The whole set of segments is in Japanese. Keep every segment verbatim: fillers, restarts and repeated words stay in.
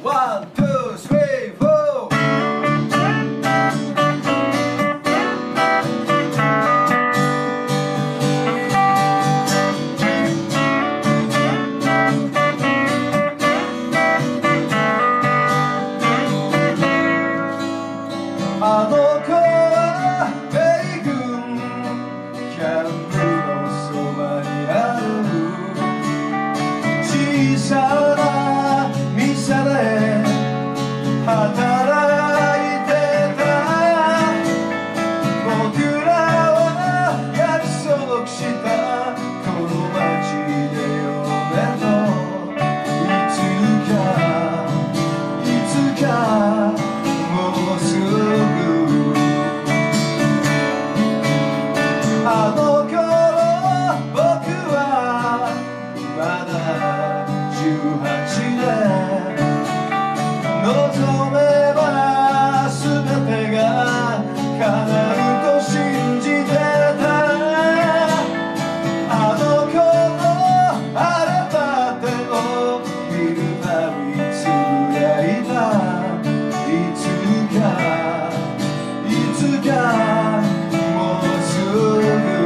ワン、ツー、スリー、フォー。あの子は米軍キャンプのそばにある小さな店で働いてた。僕らは約束したこの街で嫁といつかいつかもうすぐあの頃僕はまだじゅうはちで望めば全てが叶うと信じてた。あの頃荒れた手を見るたびつぶやいた。いつかいつかもうすぐ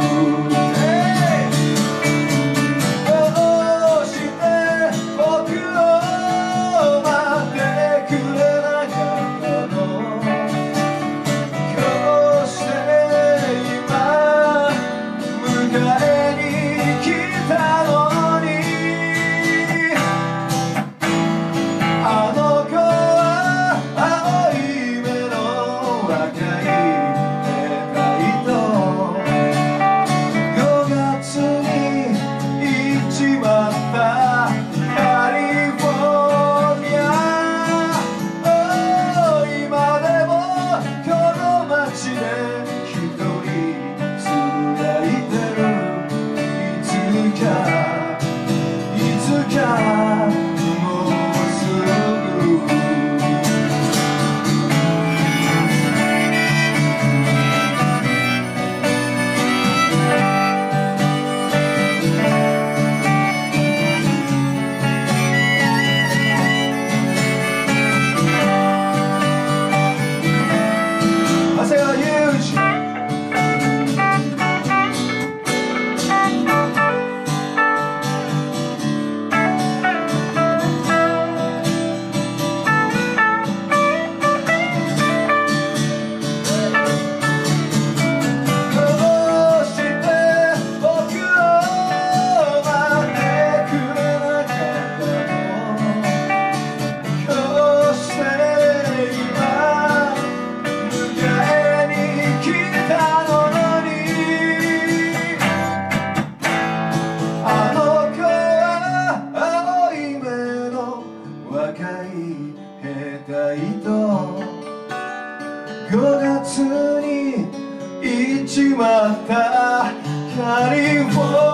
ごがつに行っちまったカリフォルニア